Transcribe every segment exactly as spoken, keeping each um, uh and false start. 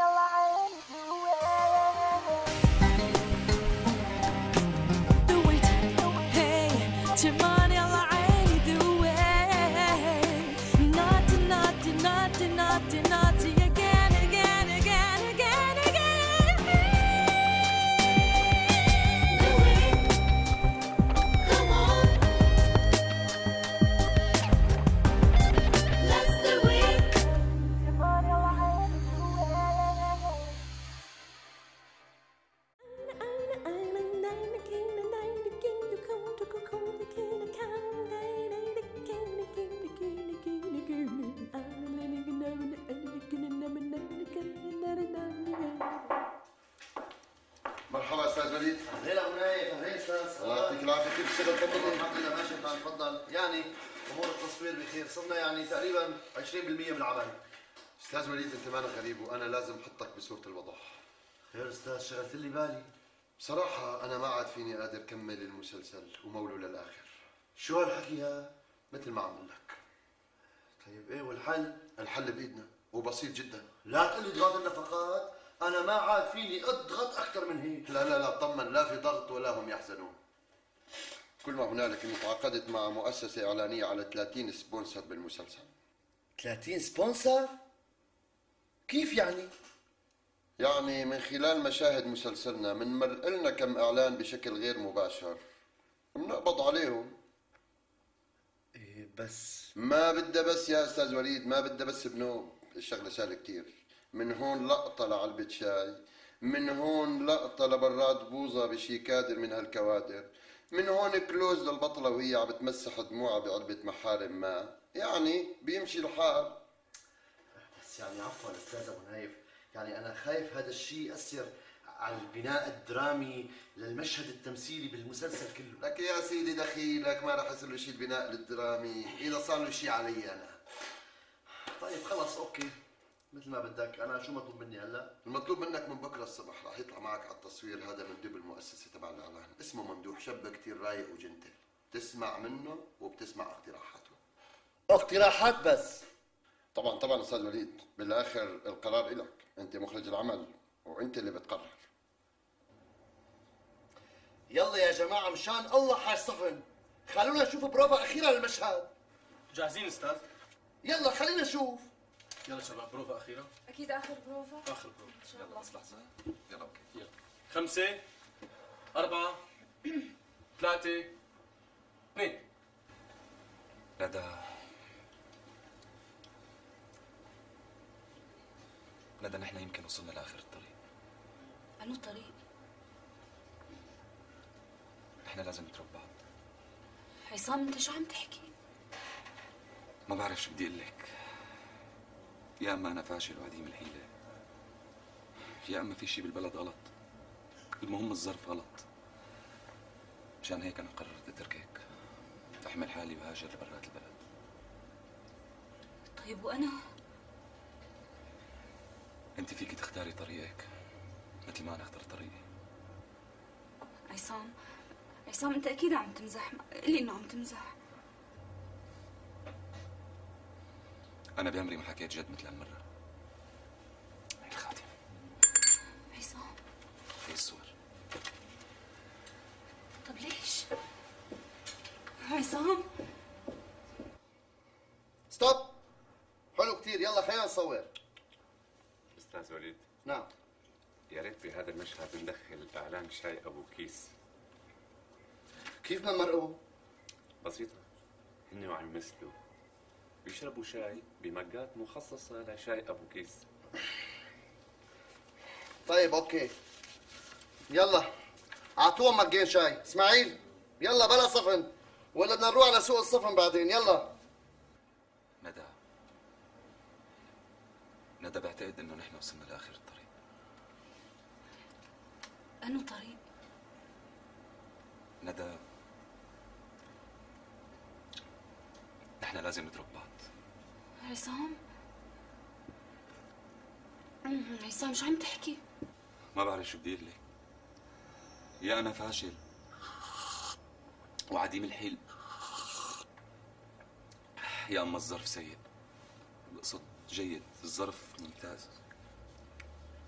مرحبا استاذ وليد. اهلا ابو نايف. اهلا استاذ. الله يعطيك العافيه. كيف الشغل؟ تفضل. الحمد لله ماشي الحال. تفضل. يعني امور التصوير بخير، صرنا يعني تقريبا عشرين بالمئة من العمل. استاذ وليد انت مالك غريب وانا لازم احطك بصوره الوضح. خير استاذ، شغلت لي بالي. بصراحه انا ما عاد فيني قادر كمل المسلسل وموله للاخر. شو هالحكي هذا؟ مثل ما عم اقول لك. طيب ايه والحل؟ الحل بايدنا وبسيط جدا. لا تقول لي اضغط النفقات، انا ما عاد فيني اضغط اكثر من هيك. لا لا لا طمن، لا في ضغط ولا هم يحزنون. كل ما هنالك اني تعاقدت مع مؤسسه اعلانيه على ثلاثين سبونسر بالمسلسل. ثلاثين سبونسر؟ كيف يعني؟ يعني من خلال مشاهد مسلسلنا منمرق لنا كم اعلان بشكل غير مباشر بنقبض عليهم. ايه بس ما بدها بس يا استاذ وليد، ما بدها بس بنوب. الشغله سهله كثير. من هون لقطه لعلبه شاي، من هون لقطه لبراد بوظه بشي كادر من هالكوادر، من هون كلوز للبطله وهي عم بتمسح دموعها بعلبه محارم ما، يعني بيمشي الحال. بس يعني عفوا استاذ ابو نايف، يعني انا خايف هذا الشيء ياثر على البناء الدرامي للمشهد التمثيلي بالمسلسل كله. لك يا سيدي دخيلك، ما راح يصير له شيء البناء الدرامي اذا صار له شيء علي انا. طيب خلص اوكي، مثل ما بدك. انا شو مطلوب مني هلا؟ المطلوب منك من بكره الصبح راح يطلع معك على التصوير هذا مندوب المؤسسه تبع الاعلان، اسمه ممدوح، شاب كثير رايق وجنتل، تسمع منه وبتسمع اقتراحاته. اقتراحات بس؟ طبعا طبعا استاذ وليد، بالاخر القرار إلك، انت مخرج العمل وانت اللي بتقرر. يلا يا جماعه مشان الله حاج صفن، خلونا نشوف بروفا اخيره للمشهد. جاهزين استاذ؟ يلا خلينا نشوف. يلا شباب، بروفا اخيره. اكيد اخر بروفا. اخر بروفا ان شاء الله. بس لحظه. يلا اوكي. يلا خمسة أربعة ثلاثة اثنين. ندى ندى نحن يمكن وصلنا لاخر الطريق. انو طريق؟ نحن لازم نترك بعض. عصام انت شو عم تحكي؟ ما بعرف شو بدي اقول لك. يا اما انا فاشل وعديم الحيله، يا اما في شيء بالبلد غلط. المهم الظرف غلط. مشان هيك انا قررت اتركك، احمل حالي وهاجر لبرات البلد. طيب وانا؟ انت فيك تختاري طريقك مثل ما انا اخترت طريقي. عصام عصام انت اكيد عم تمزح، قلي انه عم تمزح. انا بعمري ما حكيت جد مثل هالمره. هي الخاتم. عصام هي الصور. طب ليش؟ عصام ستوب. حلو كثير، يلا خلينا نصور. استاذ وليد. نعم. يا ريت بهذا المشهد ندخل اعلان شاي ابو كيس. كيف بدنا نمرقه؟ بسيطة، هن وعم يمثلوا بيشربوا شاي بمجات مخصصة لشاي ابو كيس. طيب اوكي، يلا اعطوهم مجين شاي. اسماعيل يلا بلا صفن، ولا بدنا نروح على سوق الصفن بعدين. يلا. ندى ندى بعتقد انه نحن وصلنا لاخر الطريق. انو طريق؟ ندى نحن لازم نترك بعض. عصام عصام شو عم تحكي؟ ما بعرف شو بدي اقول لك. يا انا فاشل وعديم الحيل، يا اما الظرف سيء. بقصد جيد، الظرف ممتاز.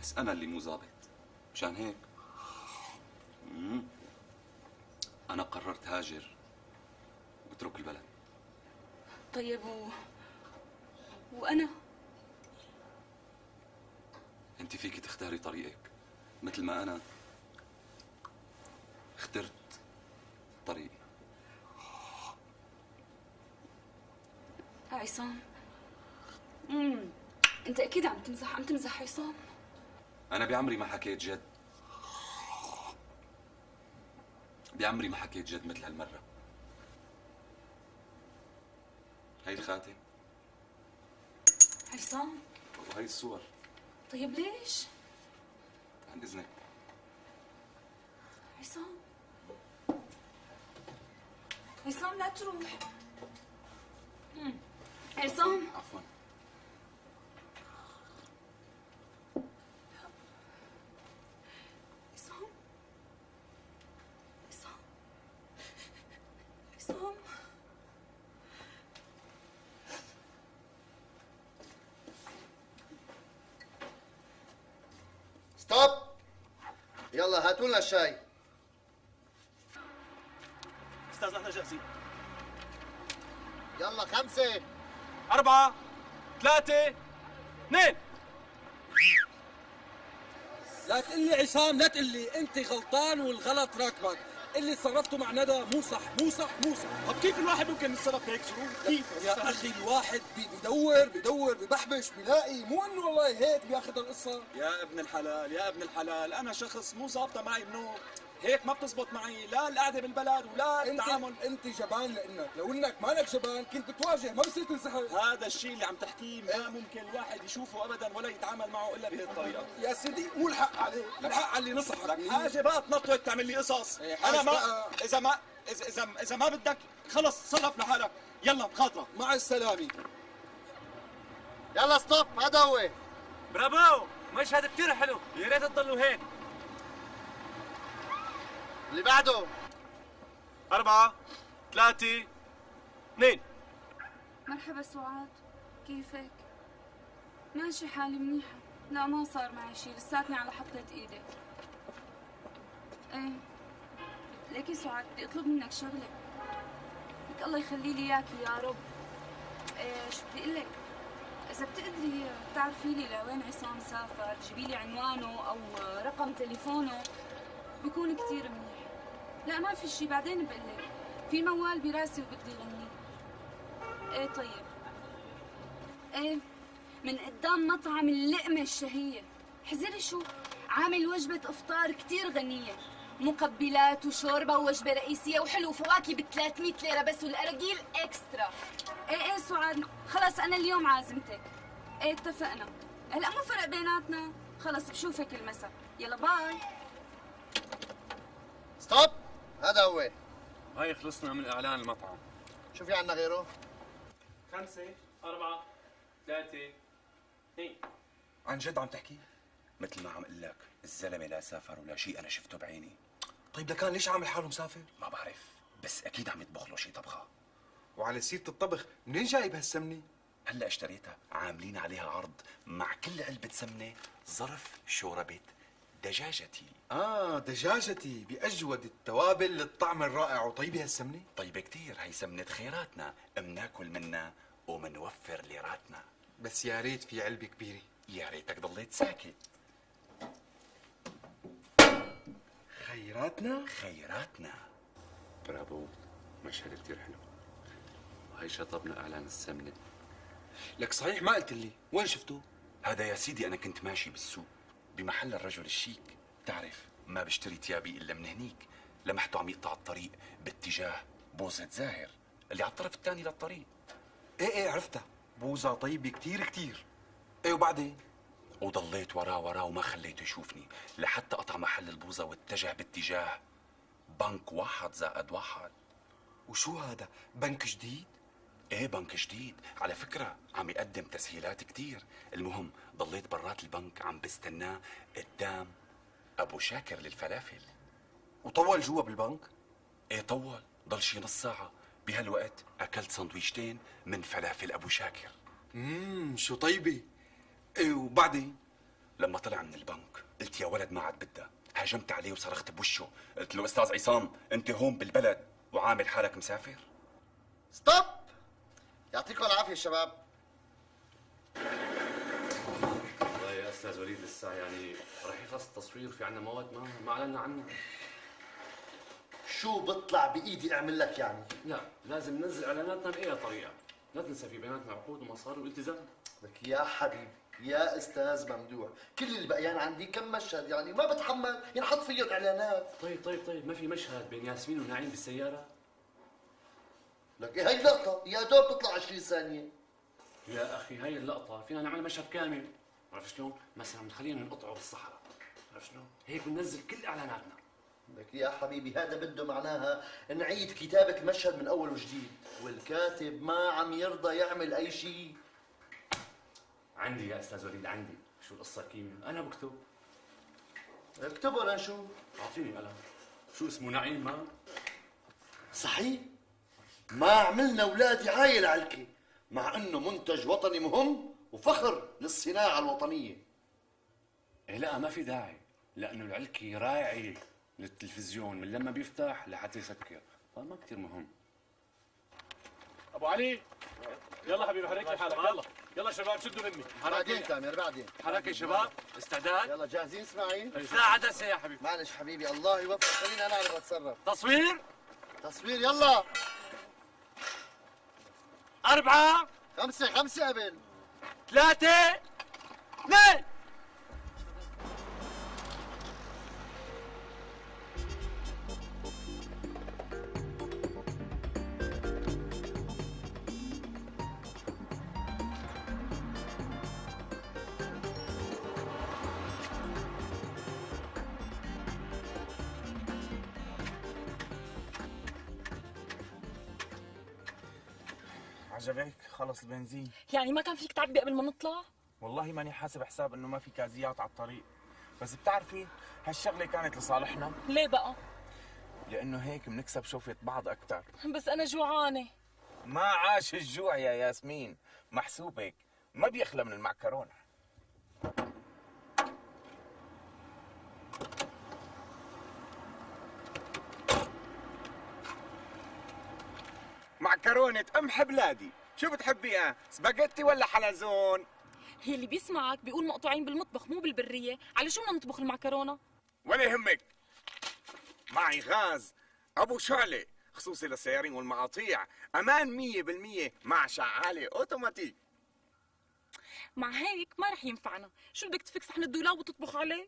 بالعكس انا اللي مو ظابط. مشان هيك مم. انا قررت هاجر واترك البلد. طيب و... وأنا؟ انت فيك تختاري طريقك مثل ما انا اخترت طريقي. عصام، امم انت اكيد عم تمزح، عم تمزح عصام. انا بعمري ما حكيت جد، بعمري ما حكيت جد مثل هالمره. هاي الخاتم عصام. وهي الصور. طيب ليش؟ عن اذنك. عصام، عصام لا تروح. مم. عصام. عفوا. عصام، عصام، عصام. ستوب. يلا هاتوا لنا الشاي. استاذ نحن جاهزين. يلا خمسة أربعة ثلاثة اثنين. لا تقول لي عصام، لا تقول لي انت غلطان والغلط راكبك. اللي تصرفته مع ندى مو صح، مو صح، مو صح. طب كيف الواحد ممكن يتصرف بهيك ظروف؟ كيف يا اخي الواحد بي- بدور بدور ببحبش بلاقي، مو انه والله هيك بياخذ القصه. يا ابن الحلال يا ابن الحلال، انا شخص مو ظابطه معي بنوم، هيك ما بتزبط معي لا القعده بالبلد ولا انت التعامل. انت جبان لانك، لو انك مالك جبان كنت بتواجه، ما بصير تنسحب. هذا الشيء اللي عم تحكيه ما ممكن الواحد يشوفه ابدا ولا يتعامل معه الا بهي الطريقه. يا سيدي مو الحق عليك، الحق على اللي نصحك. لك حاجه بقى تنطوط تعمل لي قصص. إيه، انا ما بقى. اذا ما اذا اذا اذا ما بدك خلص تصرف لحالك. يلا مخاطره. مع السلامه. يلا ستوب. هذا هو. برافو، مشهد كثير حلو، يا ريت تضلوا هيك. اللي بعده. أربعة ثلاثة اثنين. مرحبا سعاد، كيفك؟ ماشي حالي منيحة. لا ما صار معي شي، لساتني على حطة ايدي. ايه ليكي سعاد، بدي اطلب منك شغلة. لك الله يخلي لي اياكي يا رب. ايه شو بدي اقول لك؟ اذا بتقدري تعرفي لي لوين عصام سافر، تجيبي لي عنوانه او رقم تليفونه، بيكون كثير منيح. لا ما في شي، بعدين بقول لك. في موال براسي وبدي غنيه. ايه طيب. ايه من قدام مطعم اللقمة الشهية. حزري شو؟ عامل وجبة افطار كتير غنية، مقبلات وشوربة ووجبة رئيسية وحلو فواكه ب ثلاثمية ليرة بس، والأراجيل اكسترا. ايه ايه سعاد، خلص انا اليوم عازمتك. ايه اتفقنا. هلا مو فرق بيناتنا، خلص بشوفك المساء. يلا باي. ستوب. هذا هو. هاي خلصنا من اعلان المطعم. شو في عنا غيره؟ خمسة أربعة ثلاثة اثنين. عن جد عم تحكي؟ مثل ما عم اقول لك، الزلمه لا سافر ولا شيء، انا شفته بعيني. طيب لكان ليش عامل حاله مسافر؟ ما بعرف، بس اكيد عم يطبخ له شيء طبخه. وعلى سيرة الطبخ، منين جايب هالسمنه؟ هلا اشتريتها، عاملين عليها عرض، مع كل علبه سمنه ظرف شوربه دجاجتي. اه دجاجتي باجود التوابل للطعم الرائع. وطيبه هالسمنه؟ طيبه كتير، هي سمنه خيراتنا، مناكل منا ومنوفر ليراتنا. بس يا ريت في علبه كبيره. يا ريتك ضليت ساكت. خيراتنا؟ خيراتنا. برافو، مشهد كثير حلو. وهي شطبنا اعلان السمنه. لك صحيح ما قلت لي، وين شفته؟ هذا يا سيدي انا كنت ماشي بالسوق بمحل الرجل الشيك، بتعرف ما بشتري تيابي الا من هنيك، لمحته عم يقطع الطريق باتجاه بوزة زاهر اللي على الطرف الثاني للطريق. ايه ايه عرفتها، بوزة طيبة كتير كتير. ايه وبعدين؟ وضليت وراه وراه وما خليته يشوفني لحتى قطع محل البوزة واتجه باتجاه بنك واحد زائد واحد. وشو هذا؟ بنك جديد؟ ايه بنك جديد على فكرة، عم يقدم تسهيلات كتير. المهم ضليت برات البنك عم بستناه قدام ابو شاكر للفلافل. وطول جوا بالبنك؟ ايه طول، ضل شي نص ساعة. بهالوقت اكلت سندويشتين من فلافل ابو شاكر. امم شو طيبة. ايه وبعدين؟ لما طلع من البنك قلت يا ولد ما عاد بدها، هاجمت عليه وصرخت بوشه، قلت له استاذ عصام انت هون بالبلد وعامل حالك مسافر؟ ستوب. يعطيكم العافيه شباب. والله يا استاذ وليد لسه يعني رح يخلص التصوير، في عنا مواد ما ما اعلنا عنها. شو بطلع بايدي اعمل لك يعني؟ لا لازم ننزل اعلاناتنا باي طريقه، لا تنسى في بيناتنا عقود ومصاري والتزام. لك يا حبيبي يا استاذ ممدوح، كل اللي بقيان عندي كم مشهد يعني ما بتحمل ينحط فيه اعلانات. طيب طيب طيب ما في مشهد بين ياسمين ونعيم بالسياره؟ لك هي لقطه يا دوب تطلع عشرين ثانيه. يا اخي هاي اللقطه فينا نعمل مشهد كامل، عرفت شلون؟ مثلا بنخلينا نقطعه بالصحراء، عرفت شلون؟ هيك بننزل كل اعلاناتنا. لك يا حبيبي هذا بده معناها نعيد كتابة المشهد من أول وجديد، والكاتب ما عم يرضى يعمل أي شيء. عندي يا أستاذ وليد عندي، شو القصة كيمياء؟ أنا بكتب. اكتبوا لنشوف. أعطيني قلم. شو اسمه نعيم ما؟ صحيح؟ ما عملنا أولادي عايل علكي، مع إنه منتج وطني مهم وفخر للصناعة الوطنية. إيه لا ما في داعي، لأنه العلكي راعي للتلفزيون من لما بيفتح لحتى يسكر، فما كثير مهم. ابو علي يلا حبيبي حرك لي حالك، يلا يلا شباب شدوا مني. بعدين تامر بعدين. حركه يا شباب، استعداد. يلا جاهزين اسماعيل؟ الساعة عدسة يا حبيبي. معلش حبيبي الله يوفقك، خليني انا اعرف اتصرف. تصوير تصوير يلا. أربعة خمسة خمسة قبل. ثلاثة اثنين. عجبك؟ خلص البنزين. يعني ما كان فيك تعبي قبل ما نطلع؟ والله ماني حاسب حساب انه ما في كازيات على الطريق، بس بتعرفي هالشغله كانت لصالحنا. ليه بقى؟ لانه هيك بنكسب شوفة بعض اكثر. بس انا جوعانه. ما عاش الجوع يا ياسمين، محسوبك ما بيخلى من المعكرونه. معكرونة قمح بلادي، شو بتحبيها؟ سباجيتي ولا حلزون؟ هي اللي بيسمعك بيقول مقطوعين بالمطبخ مو بالبرية، على شو بدنا نطبخ المعكرونة؟ ولا يهمك، معي غاز أبو شعلة خصوصي للسيارين والمقاطيع، أمان مية بالمية مع شعالة أوتوماتيك. مع هيك ما رح ينفعنا، شو بدك تفك صحن الدولاب وتطبخ عليه؟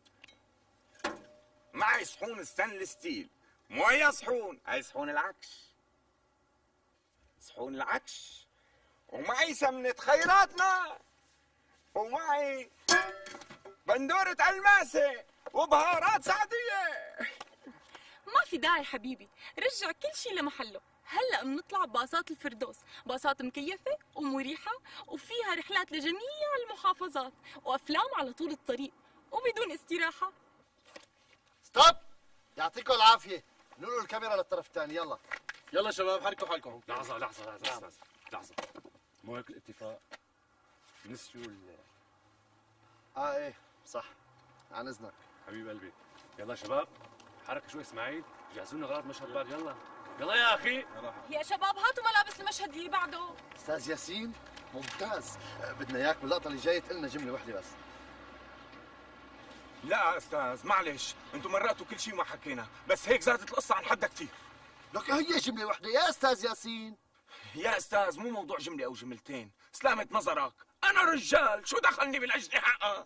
معي صحون ستانلس ستيل، مو هي صحون، هي صحون العكش. صحون العكش، ومعي سمنة خيراتنا، ومعي بندورة الماسة وبهارات سعدية. ما في داعي حبيبي، رجع كل شيء لمحله، هلا بنطلع بباصات الفردوس، باصات مكيفة ومريحة وفيها رحلات لجميع المحافظات وأفلام على طول الطريق وبدون استراحة. ستوب، يعطيكم العافية، نقلوا الكاميرا للطرف الثاني. يلا يلا شباب حركوا حالكم. لحظة لحظة لحظة لحظة لحظة، مو هيك الاتفاق؟ نسيوا ال اه ايه صح، عن اذنك حبيب قلبي. يلا شباب حركة شوي اسماعيل، جهزوا لنا غرض مشهد بعد. يلا يلا يا اخي. يا شباب هاتوا ملابس المشهد اللي بعده. استاذ ياسين ممتاز، بدنا اياك باللقطة اللي جاية تقلنا جملة وحدة بس. لا استاذ معلش، انتم مرقتوا كل شيء ما حكينا، بس هيك زادت القصة عن حدها كثير. لك هي جملة وحدة يا استاذ ياسين. يا استاذ مو موضوع جملة او جملتين، سلامة نظرك، انا رجال شو دخلني بالاجنحة؟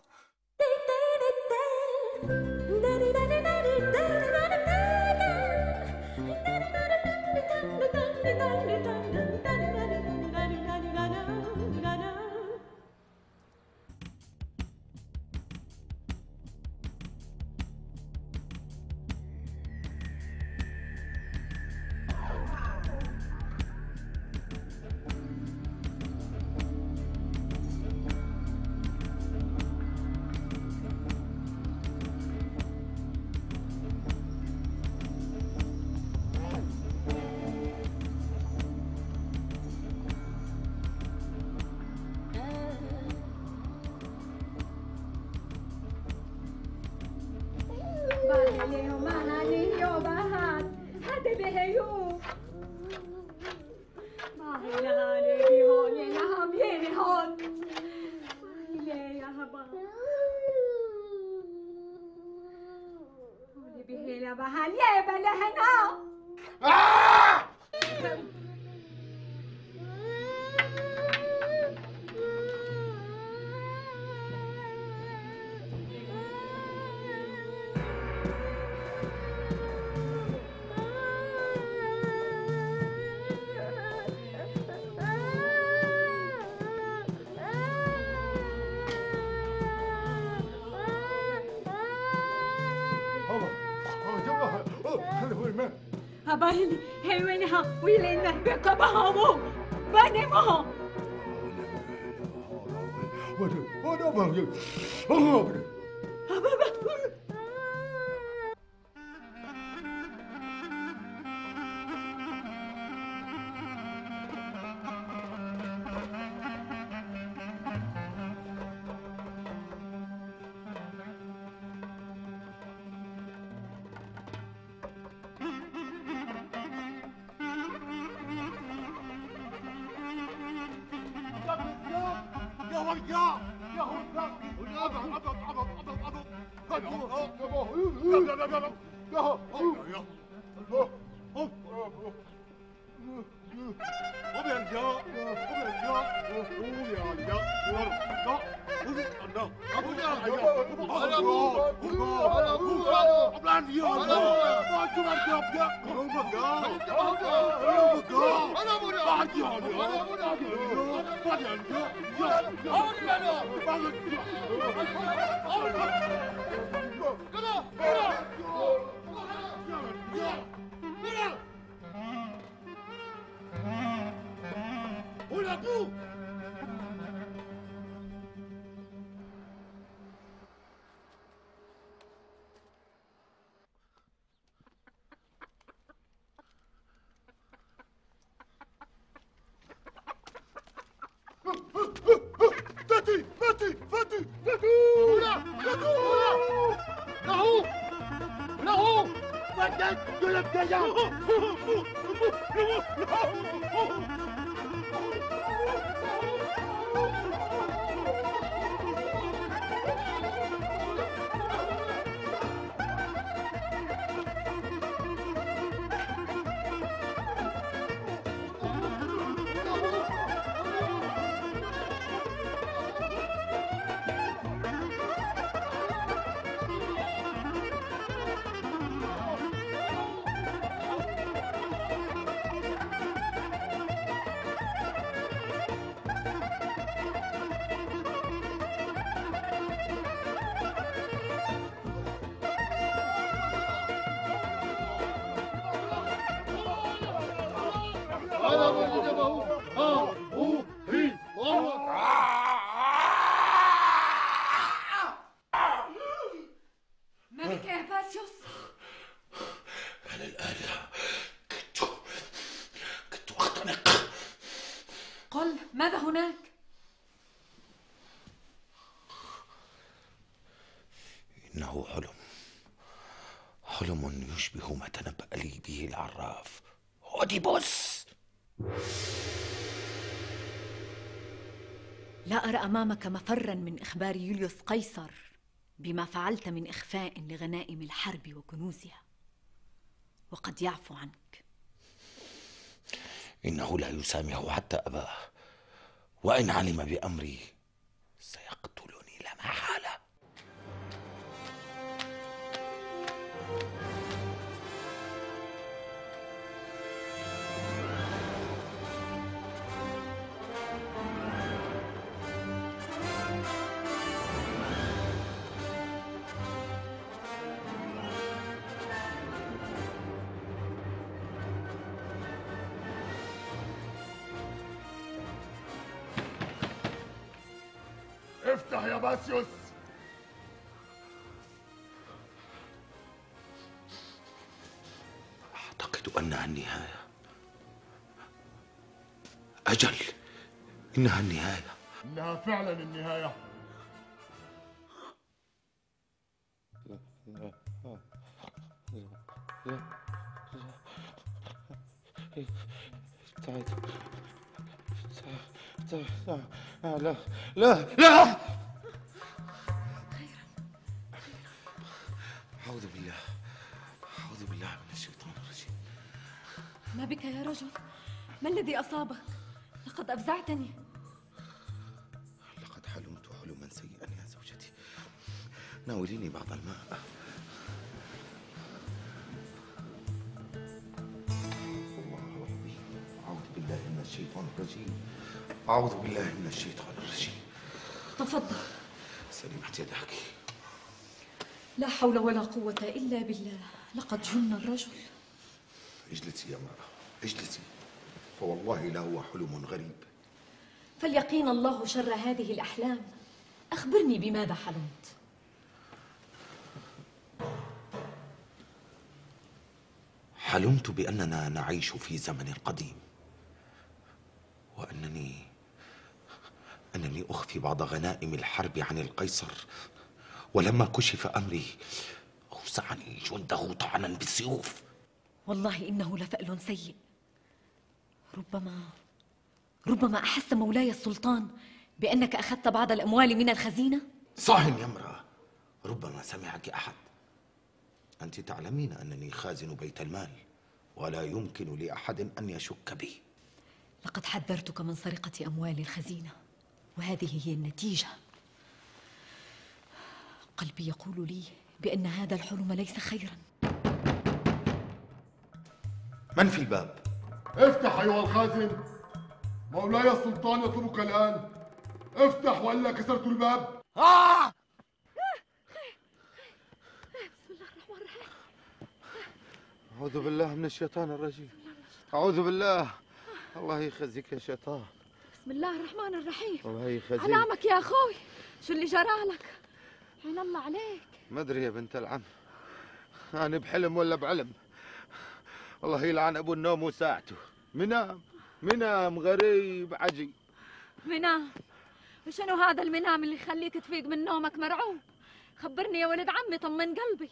ويلي وما هاني يوبهات هدي بهيو ما هي لهاني بهون يا نهم يلي هون ويلي يا هبا ولي بهيلا بهان يا بلهنا هبايلي هي وينها ويلي نهبك بهامو بني مها مالك يا باسيوس؟ أنا الآن كنت كنت أختنق. قل ماذا هناك؟ إنه حلم حلم يشبه ما تنبأ لي به العراف أوديبوس. لا أرى أمامك مفرا من إخبار يوليوس قيصر بما فعلت من إخفاء لغنائم الحرب وكنوزها، وقد يعفو عنك. إنه لا يسامح حتى أباه، وإن علم بأمري سيقتلني لا محالة. افتح يا باسيوس. أعتقد أنها النهاية. أجل، إنها النهاية. إنها فعلا النهاية. لا ابتعد ابتعد لا لا لا أعوذ بالله أعوذ بالله من الشيطان الرجيم. ما بك يا رجل؟ ما الذي أصابك؟ لقد أفزعتني. لقد حلمت حلما سيئا يا زوجتي، ناوليني بعض الماء. الله ربي، أعوذ بالله من الشيطان الرجيم، أعوذ بالله من الشيطان الرجيم. تفضل. سلمت يدك. لا حول ولا قوة إلا بالله، لقد جن الرجل. اجلسي يا امرأة، اجلسي، فوالله لهو حلم غريب. فليقين الله شر هذه الأحلام. أخبرني بماذا حلمت؟ حلمت بأننا نعيش في زمن قديم، وأنني أنني أخفي بعض غنائم الحرب عن القيصر، ولما كشف أمري أوسعني جنده طعنا بالسيوف. والله إنه لفأل سيء. ربما ربما أحس مولاي السلطان بأنك أخذت بعض الأموال من الخزينة؟ صاحن يا امرأة، ربما سمعك أحد. أنت تعلمين أنني خازن بيت المال، ولا يمكن لأحد أن يشك بي. لقد حذرتك من سرقة أموال الخزينة، وهذه هي النتيجة. قلبي يقول لي بأن هذا الحلم ليس خيرا. من في الباب؟ افتح أيها الخازن، مولاي السلطان يطلبك الآن. افتح وإلا كسرت الباب. آه! بسم الله الرحمن الرحيم. أعوذ بالله من الشيطان الرجيم، أعوذ بالله. الله يخزيك يا شيطان. بسم الله الرحمن الرحيم. الله يخزيك. علامك يا أخوي، شو اللي جرالك؟ عين الله عليك. ما أدري يا بنت العم، أنا بحلم ولا بعلم. الله يلعن أبو النوم وساعته. منام منام غريب عجيب. منام؟ وشنو هذا المنام اللي يخليك تفيق من نومك مرعوب؟ خبرني يا ولد عمي، طمن قلبي.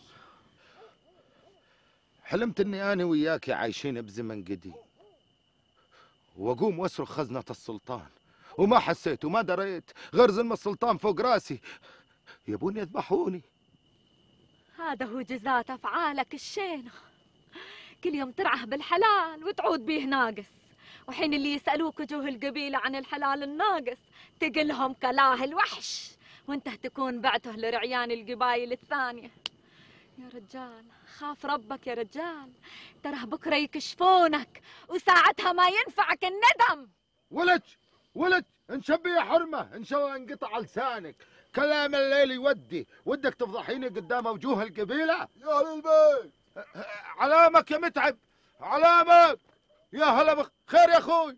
حلمت اني انا وياك عايشين بزمن قديم، واقوم واصرخ خزنة السلطان، وما حسيت وما دريت غير زلم السلطان فوق راسي يبون يذبحوني. هذا هو جزاة افعالك الشينة. كل يوم ترعه بالحلال وتعود بيه ناقص، وحين اللي يسألوك وجوه القبيلة عن الحلال الناقص تقلهم كلاه الوحش، وانت تكون بعته لرعيان القبايل الثانية. يا رجال خاف ربك يا رجال، ترى بكرة يكشفونك وساعتها ما ينفعك الندم. ولج ولج انشبي يا حرمة، ان شاء الله انقطع لسانك. كلام الليل يودي، ودك تفضحيني قدام وجوه القبيلة؟ يا أهل البيت، علامك يا متعب، علامك. يا هلا بخير يا اخوي.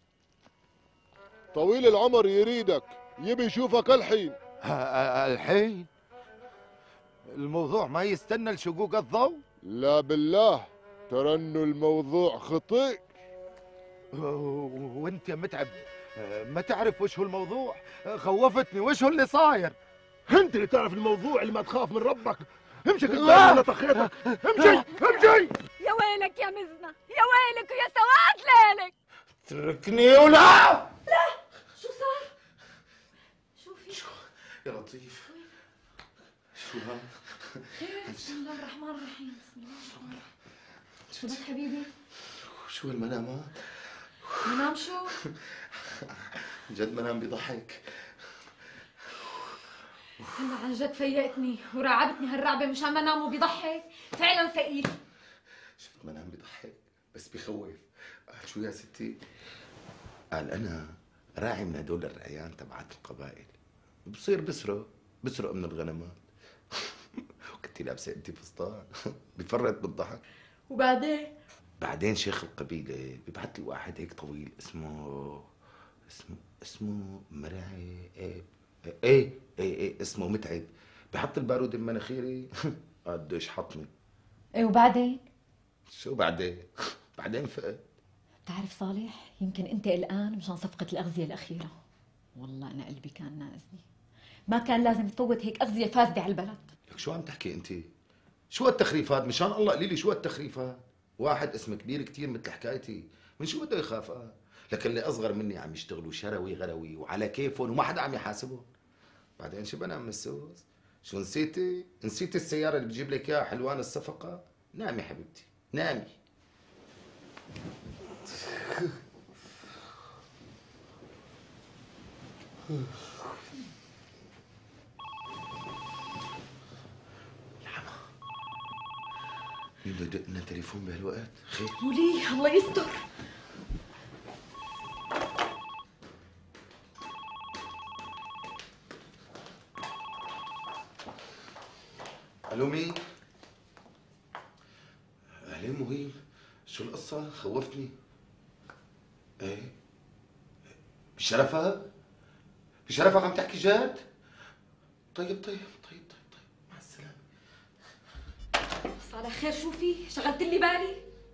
طويل العمر يريدك، يبي يشوفك الحين. الحين؟ الموضوع ما يستنى لشقوق الضوء؟ لا بالله، ترى انه الموضوع خطير. وانت يا متعب ما تعرف وش هو الموضوع؟ خوفتني، وش هو اللي صاير؟ انت اللي تعرف الموضوع، اللي ما تخاف من ربك. امشي قدامي ولا طخيتك. امشي امشي. يا ويلك يا مزنة، يا ويلك ويا سواد ليلك. تركني ولا لا. شو صار؟ شو في؟ شو يا لطيف؟ شو هذا؟ خير، بسم الله الرحمن الرحيم. بسم الله الرحمن الرحيم. شو بك حبيبي؟ شو المنامات؟ منام شو؟ جد منام بيضحك. هلا عن جد فيقتني ورعبتني هالرعبة مشان منام وبيضحك، فعلا ثقيل. شفت منام بيضحك بس بخوف. قال شو يا ستي؟ قال أنا راعي من هدول الرعيان تبعات القبائل، بصير بسرق بسرق من الغنمات. وكنتي لابسة انتي فستان بفرط بالضحك. وبعدين؟ بعدين شيخ القبيلة بيبعت لي واحد هيك طويل اسمه اسمه اسمه مرعي ايه ايه ايه, إيه اسمه متعب، بحط البارود بمناخيري. قديش حطني. ايه وبعدين؟ شو بعدين؟ بعدين فقت. بتعرف صالح، يمكن انت قلقان مشان صفقة الأغذية الأخيرة. والله أنا قلبي كان ناقصني، ما كان لازم تفوت هيك أغذية فاسدة على البلد. لك شو عم تحكي انت؟ شو هالتخريفات؟ مشان الله قولي لي شو هالتخريفات؟ واحد اسم كبير كتير مثل حكايتي، من شو بده يخاف؟ آه. لكن اللي اصغر مني عم يشتغلوا شروي غروي وعلى كيفهم وما حدا عم يحاسبهم. بعدين شو بنا ام السوس؟ شو نسيتي؟ نسيتي السيارة اللي بتجيب لك اياها حلوان الصفقة؟ نامي حبيبتي، نامي. مين بده يدق لنا تليفون بهالوقت؟ خير؟ ولي الله يستر. الو مين؟ اهلين مهيب، شو القصة؟ خوفتني. ايه؟ بشرفها؟ بشرفك عم تحكي جد؟ طيب طيب طيب طيب طيب مع السلامة. بس على خير، شو في؟ شغلت لي بالي.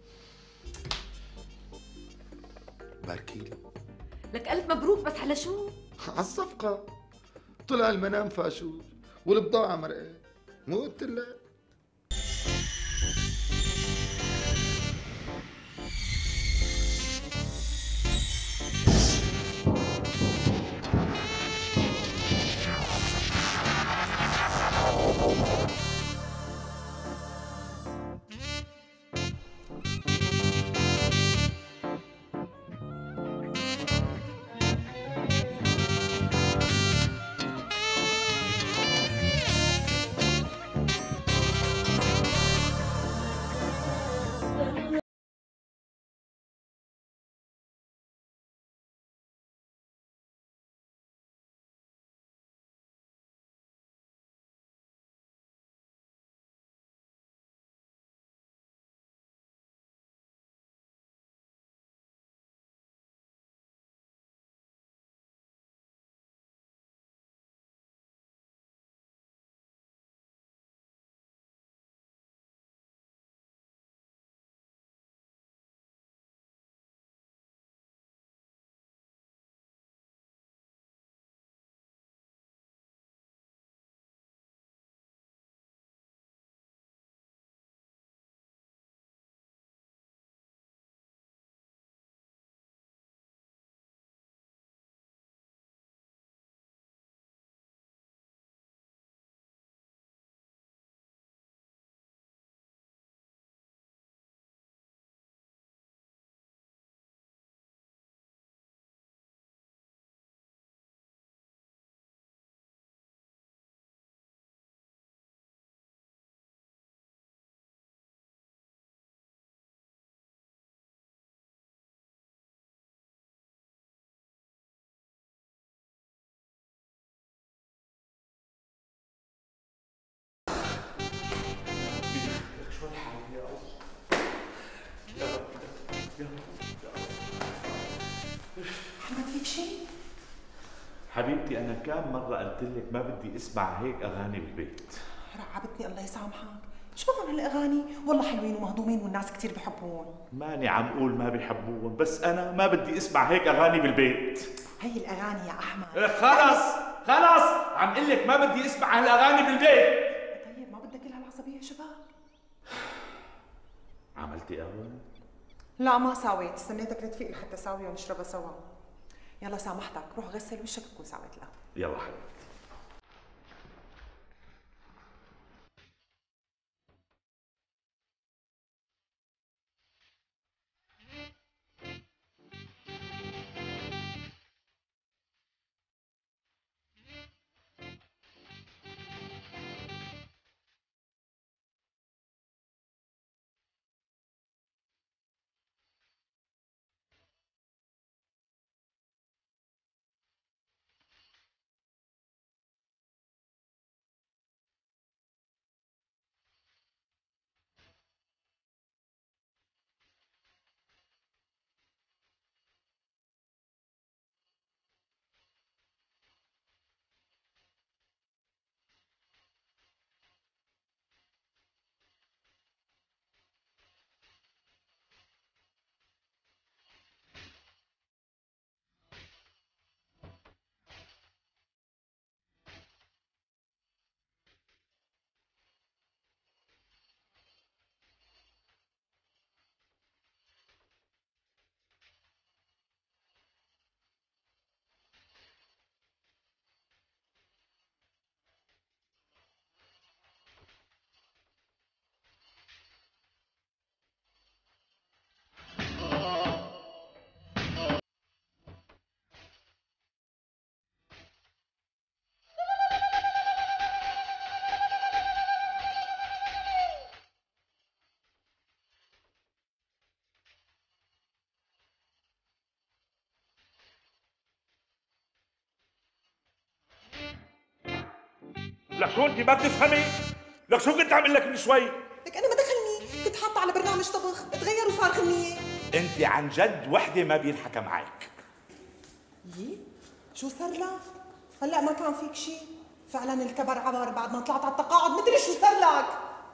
باركي لي. لك ألف مبروك، بس على شو؟ على الصفقة. طلع المنام فاشوش والبضاعة مرقت، مو قلت لك؟ محمد فيك شيء؟ حبيبتي أنا كم مرة قلت لك ما بدي أسمع هيك أغاني بالبيت. رعبتني الله يسامحك. شو بهم هالأغاني؟ والله حلوين ومهضومين والناس كثير بحبون. ماني عم أقول ما بيحبوهم، بس أنا ما بدي أسمع هيك أغاني بالبيت. هي الأغاني يا أحمد. خلص خلص عم أقول لك ما بدي أسمع هالأغاني بالبيت. طيب ما بدك كل هالعصبية شباب؟ عملتي قهوة؟ لا ما ساويت، استنيتك لتفيق لحتى ساوي ونشربها سوا. يلا سامحتك، روح غسل وشك تكون ساويت لها. يلا حبيبتي. لك شو انت ما بتفهمي؟ لك شو كنت عم لك من شوي؟ لك انا ما دخلني، كنت حاطه على برنامج طبخ، تغير وصار غنيه. انت عن جد وحده ما بينحكى معك. يي شو صار لك؟ هلا ما كان فيك شيء؟ فعلا الكبر عبر بعد ما طلعت على التقاعد، مدري شو صار لك.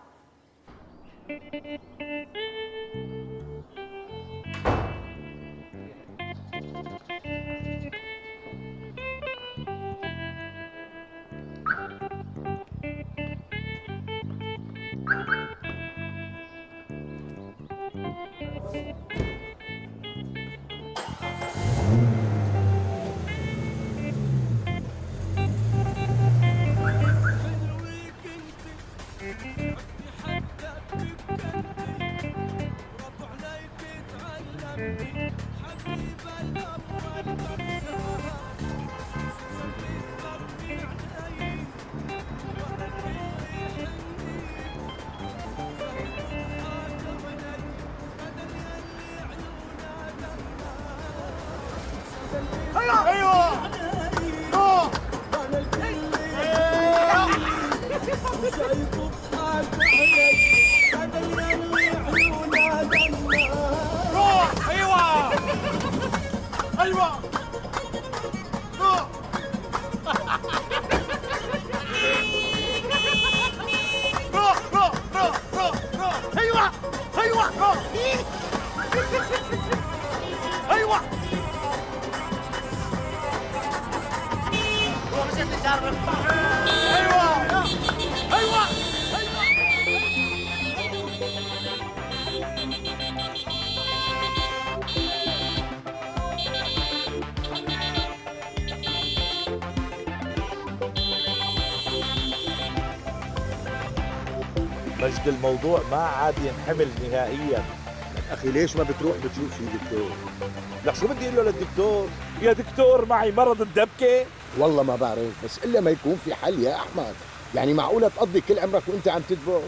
مجد الموضوع ما عاد ينحمل نهائيا. اخي ليش ما بتروح بتشوف شي دكتور؟ لك شو بدي اقول له للدكتور؟ يا دكتور معي مرض الدبكه. والله ما بعرف، بس الا ما يكون في حل يا احمد. يعني معقوله تقضي كل عمرك وانت عم تدبك؟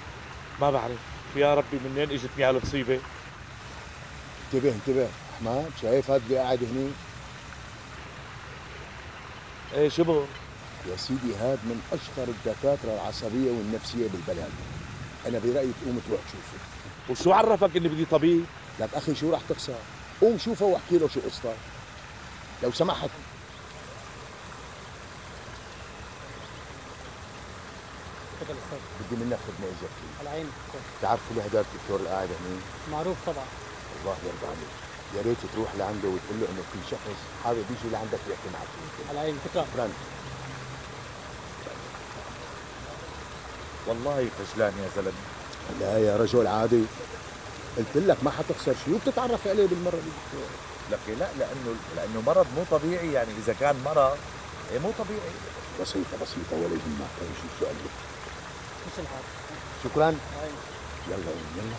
ما بعرف، يا ربي منين اجتني هالمصيبه؟ انتبه انتبه احمد، شايف هاد اللي قاعد هني؟ ايه شبه؟ يا سيدي هاد من اشهر الدكاتره العصبيه والنفسيه بالبلد. انا برايي تقوم تروح تشوفه. وشو عرفك اني بدي طبيب؟ لك اخي شو رح تخسر؟ قوم شوفه واحكي له شو قصتك لو سمحت. تفضل استاذ. بدي منك خدمه اجابتي. على عيني. بتعرفوا لهداك الدكتور القاعد هني؟ معروف طبعا. الله يرضى عليك، يا ريت تروح لعنده وتقول له انه في شخص حابب يجي لعندك يحكي معك. على عيني. شكرا. شكرا. والله خجلان يا زلمه. لا يا رجل عادي، قلت لك ما حتخسر شيء وبتتعرف عليه بالمره بالدكتور. لك لا، لانه لانه مرض مو طبيعي، يعني اذا كان مرض إيه مو طبيعي. بسيطه بسيطه ولا يهمك اي شيء. شو قال لك؟ مش الحال. شكرا. أي. يلا يلا.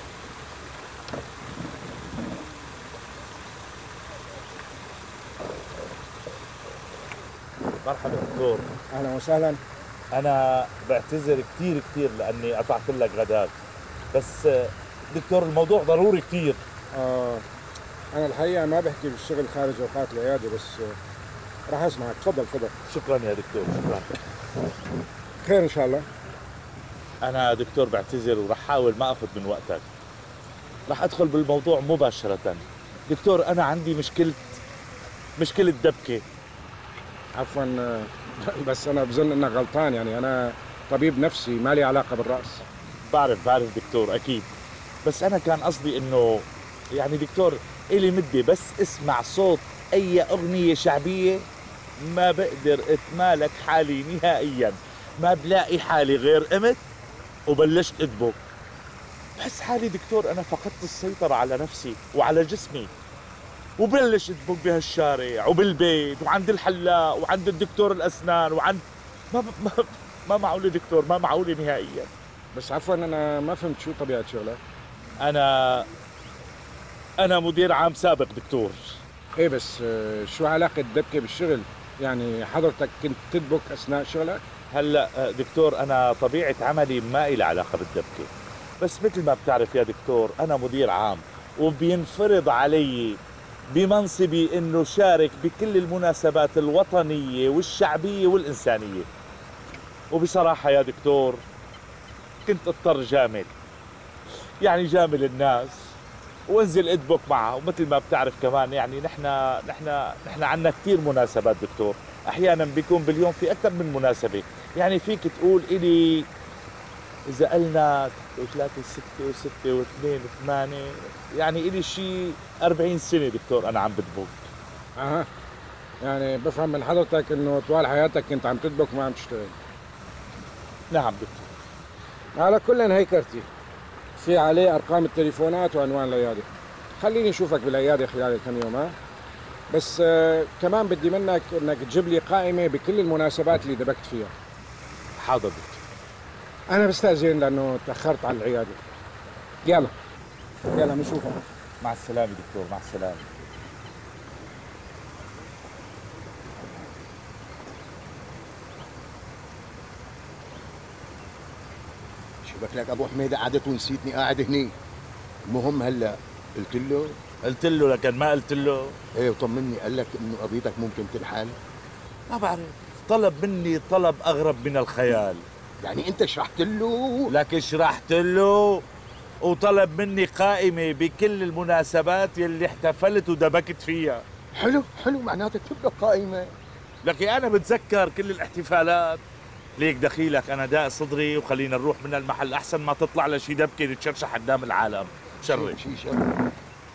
مرحبا دكتور. اهلا وسهلا. انا بعتذر كثير كثير لاني قطعت لك غداك، بس دكتور الموضوع ضروري كثير. اه انا الحقيقه ما بحكي بالشغل خارج اوقات العياده، بس راح اسمعك. تفضل تفضل. شكرا يا دكتور. شكرا. خير ان شاء الله. انا دكتور بعتذر وراح احاول ما اخذ من وقتك. راح ادخل بالموضوع مباشره. دكتور انا عندي مشكله مشكله دبكه. عفوا بس انا بظن انك غلطان، يعني انا طبيب نفسي ما لي علاقه بالراس. بعرف بعرف دكتور اكيد، بس انا كان قصدي انه يعني دكتور الي مدة بس اسمع صوت اي اغنية شعبية ما بقدر اتمالك حالي نهائيا، ما بلاقي حالي غير قمت وبلشت ادبك. بحس حالي دكتور انا فقدت السيطرة على نفسي وعلى جسمي، وبلش ادبك بهالشارع وبالبيت وعند الحلاق وعند الدكتور الاسنان وعند ما ما ما معقولة دكتور، ما معقولة نهائيا. بس عفوا انا ما فهمت شو طبيعة شغلك. انا انا مدير عام سابق دكتور. ايه بس شو علاقة الدبكة بالشغل؟ يعني حضرتك كنت تدبك اثناء شغلك؟ هلا دكتور انا طبيعة عملي ما إلي علاقة بالدبكة، بس مثل ما بتعرف يا دكتور انا مدير عام وبينفرض علي بمنصبي انه شارك بكل المناسبات الوطنية والشعبية والإنسانية. وبصراحة يا دكتور كنت اضطر جامل، يعني جامل الناس وانزل ادبك معها. ومثل ما بتعرف كمان يعني نحن نحن نحن عندنا كثير مناسبات دكتور، احيانا بيكون باليوم في اكثر من مناسبة، يعني فيك تقول الي اذا قلنا ثلاثة ستة وستة واثنين ثمانية يعني الي شيء أربعين سنة دكتور انا عم بدبك. اها يعني بفهم من حضرتك انه طوال حياتك كنت عم تدبك وما عم تشتغل. نعم دكتور. على كل هي كرتي في عليه ارقام التليفونات وعنوان العياده، خليني اشوفك بالعياده خلال الكم يوم. ها بس آه كمان بدي منك انك تجيب لي قائمه بكل المناسبات اللي دبكت فيها. حاضر دكتور. انا بستأذن لانه تاخرت على العياده. يلا يلا بنشوفك. مع السلامه دكتور، مع السلامه. شبك لك ابو حميده قعدت ونسيتني قاعد هني. المهم هلا قلت له قلت له لكن ما قلت له ايه وطمني قال لك انه قضيتك ممكن تنحل. ما بعرف، طلب مني طلب اغرب من الخيال. يعني انت شرحت له؟ لكن شرحت له وطلب مني قائمه بكل المناسبات يلي احتفلت ودبكت فيها. حلو حلو معناتك تبقى قائمه. لكن انا بتذكر كل الاحتفالات. ليك دخيلك انا داق صدري وخلينا نروح من المحل احسن ما تطلع لشي دبكه نتشرشح قدام العالم. شري شي شري.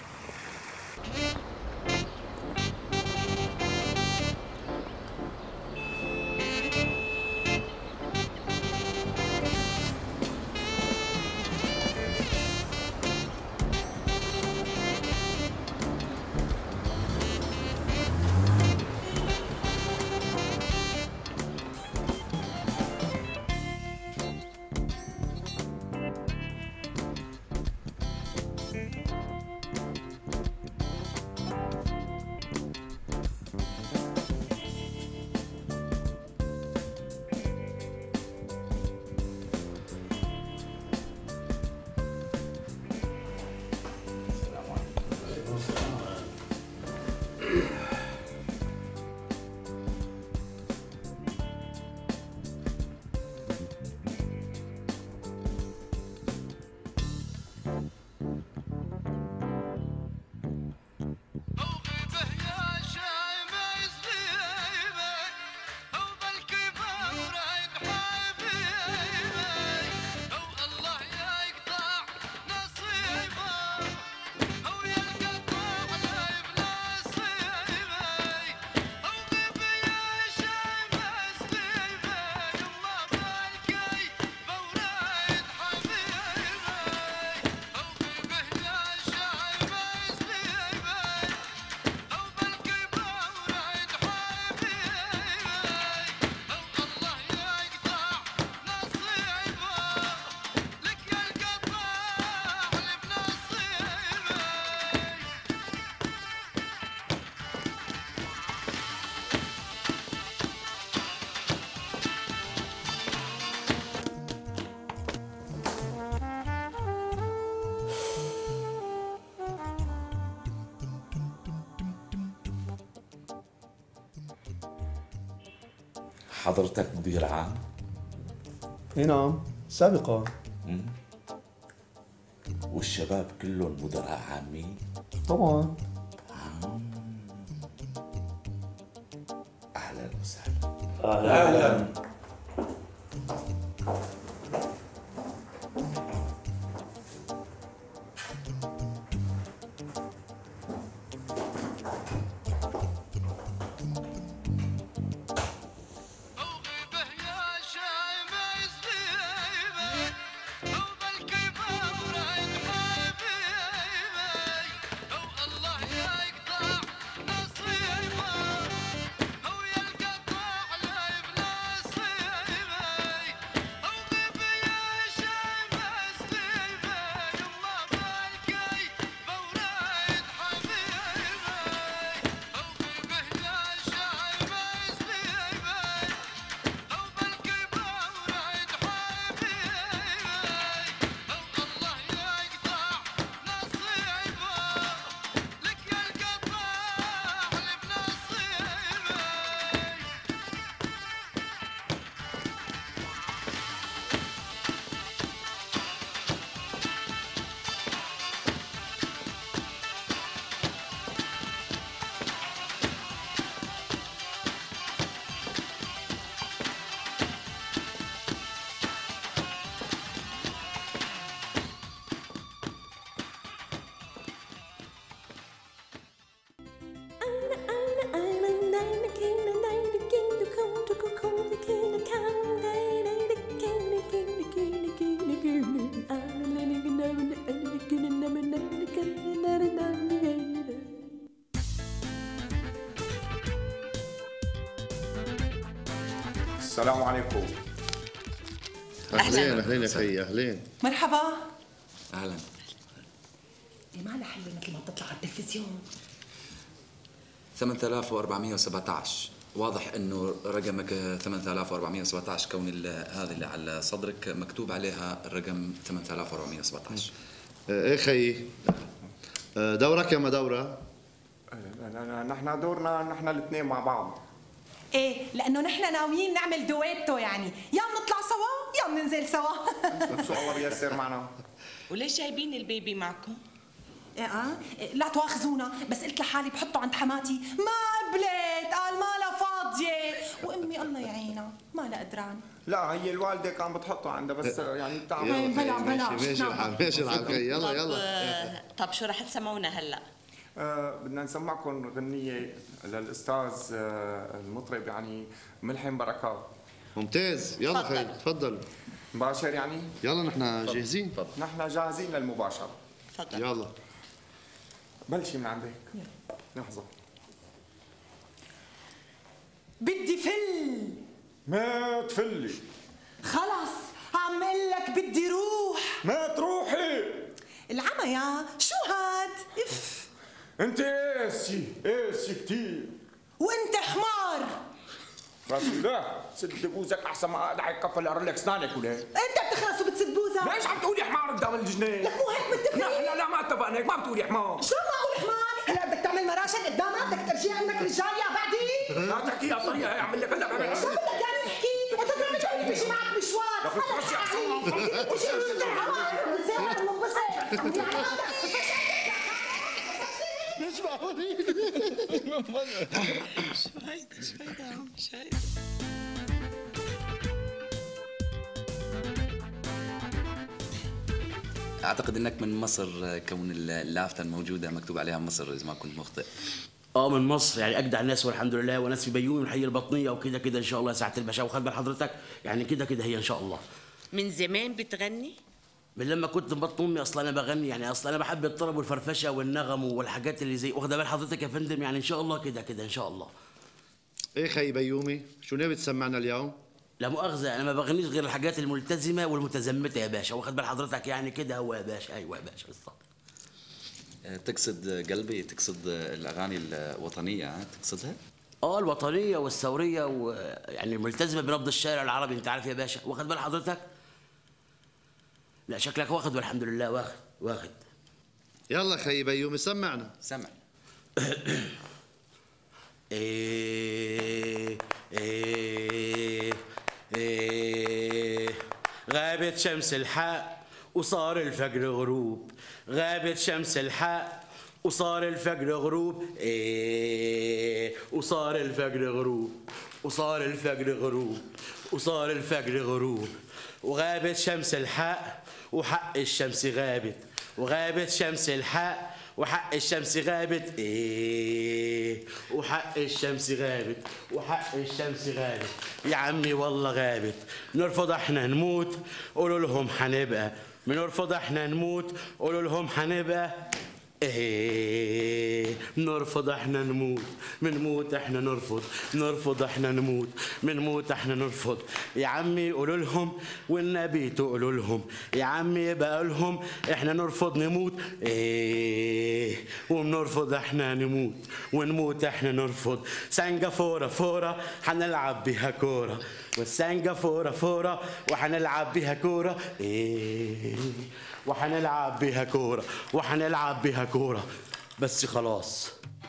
حضرتك مدير عام؟ اي نعم سابقا. مم. والشباب كلهم مدراء عامين؟ طبعا. اهلا وسهلا. اهلا. السلام عليكم. اهلين اهلين يا خيي اهلين. مرحبا. اهلا. إيه معنا حل مثل ما بتطلع على التلفزيون. ثمانية آلاف وأربعمئة وسبعة عشر. واضح انه رقمك ثمانية آلاف وأربعمئة وسبعة عشر، كون هذه اللي على صدرك مكتوب عليها الرقم ثمانية آلاف وأربعمئة وسبعة عشر. ايه خيي، دورك يا ما دوره؟ نحن دورنا نحن الاثنين مع بعض. ايه لانه نحن ناويين نعمل دويتو، يعني يا بنطلع سوا يا بننزل سوا. شو الله بيسر معنا. وليش جايبين البيبي معكم؟ ايه اه لا تواخذونا، بس قلت لحالي بحطه عند حماتي، ما قبلت، قال مالها فاضيه، وامي الله يعينها ما لها قدران. لا هي الوالده كان بتحطه عندها بس يعني بتعرف. بلا بلا ماشي الحال ماشي الحال خيي، يلا يلا. طب شو رح تسمعونا هلا؟ آه بدنا نسمعكم غنيه للاستاذ آه المطرب يعني ملحم بركات. ممتاز، يلا خيي تفضل. مباشر يعني؟ يلا نحن جاهزين. نحن جاهزين للمباشره. تفضل. يلا بلشي من عندك. لحظه. بدي فل. ما تفلي. خلص عم اقول لك بدي روح. ما تروحي. العمى يا شو هاد؟ اف انت قاسي قاسي كثير. وانت حمار. راسي لا سد بوزك احسن ما اقعد على كفل اقرا لك اسنانك ولا انت بتخلص وبتسد بوزك. ليش عم تقولي حمار قدام الجنين؟ لك مو هيك متفقين؟ لا لا ما اتفقنا هيك، ما بتقولي حمار. شو ما اقول حمار؟ هلا بدك تعمل مراشد قدامها، بدك ترجيها انك رجال يا بعدي؟ لا تحكيها بطريقه هي اعمل لك هلا بعمل. شو بدك يعني نحكي؟ انت ترى بدك تمشي معك مشوار. لك تخشي احسن. تجي من الهواء بتصير منبسط. مش معقولين. شو هيدا شو هيدا عم شو هيدا؟ اعتقد انك من مصر، كون اللافته الموجوده مكتوب عليها مصر اذا ما كنت مخطئ. اه من مصر، يعني اجدع الناس والحمد لله، وناس في بيومي من حي البطنيه وكده كده ان شاء الله ساعه الباشا. وخد بال حضرتك يعني كده كده هي ان شاء الله. من زمان بتغني؟ من لما كنت في بطن امي اصلا انا بغني، يعني اصلا انا بحب الطرب والفرفشه والنغم والحاجات اللي زي واخده بال حضرتك يا فندم، يعني ان شاء الله كده كده ان شاء الله. ايه خي بيومي، شو ناوي تسمعنا اليوم؟ لا مؤاخذه انا ما بغنيش غير الحاجات الملتزمه والمتزمته يا باشا، واخد بال حضرتك يعني كده هو يا باشا. ايوه يا باشا بالظبط. تقصد قلبي، تقصد الاغاني الوطنيه تقصدها؟ اه الوطنيه والثوريه ويعني ملتزمه بنبض الشارع العربي، انت عارف يا باشا، واخد بال حضرتك؟ لا شكلك واخد والحمد لله واخد واخد. يلا خي بيومي سمعنا. سمع. ايه ايه ايه غابت شمس الحق وصار الفجر غروب، غابت شمس الحق وصار الفجر غروب، ايه وصار الفجر غروب وصار الفجر غروب وصار الفجر غروب، وغابت شمس الحق وحق الشمس غابت، وغابت شمس الحق وحق الشمس غابت، ايه وحق الشمس غابت وحق الشمس غابت يا عمي والله غابت. نرفض احنا نموت قولوا لهم حنبقى، بنرفض احنا نموت قولوا لهم حنبقى، ايه نرفض احنا نموت بنموت احنا نرفض، نرفض احنا نموت بنموت احنا نرفض يا عمي قولوا لهم والنبي تقولوا لهم يا عمي يبقى لهم احنا نرفض نموت، ايه وبنرفض احنا نموت ونموت احنا نرفض. سانجا فورا فورا هنلعب بيها كوره، والسانجا فورا فورا وهنلعب بيها كوره، ايه وحنلعب بيها كورة وحنلعب بيها كورة بس خلاص.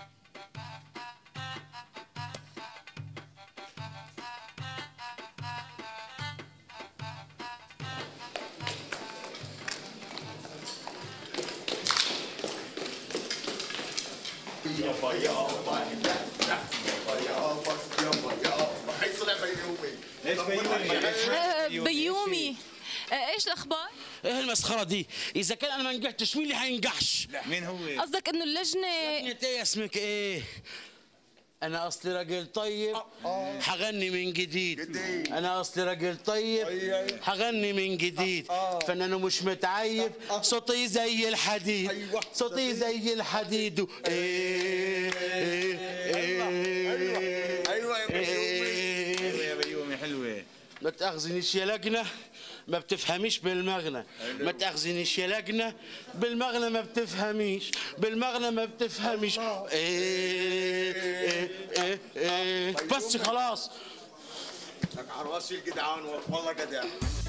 يابا يابا يابا يابا يابا يابا هي طلع بيومي. ايش بيومي؟ بيومي ايش الاخبار؟ ايه المسخره دي؟ اذا كان انا ما نجحتش مين اللي هينجحش؟ لا مين هو؟ قصدك انه اللجنه لجنه ايه اسمك ايه؟ انا اصلي راجل طيب حغني من جديد، انا اصلي راجل طيب حغني من جديد، فنان مش متعيب صوتي زي الحديد، صوتي زي الحديد، ايه ايه ايوه ايوه يا بيومي، ايوه يا بيومي حلوه. ما تأخذنيش يا لجنة، ما بتفهميش بالمغنى. ما تأخذنيش يا لجنة، بالمغنى ما بتفهميش، بالمغنى ما بتفهميش. ايه ايه ايه ايه بس خلاص. لك عروسي الجدعان والله جدع.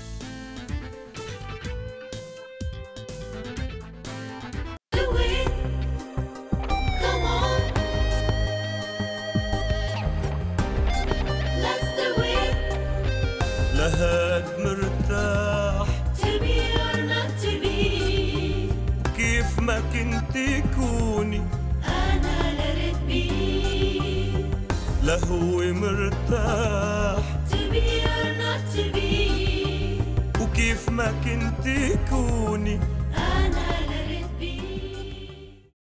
لهاد مرتاح to be or not to be كيف ما كنت كوني أنا let it be لهو مرتاح to be or not to be وكيف ما كنت كوني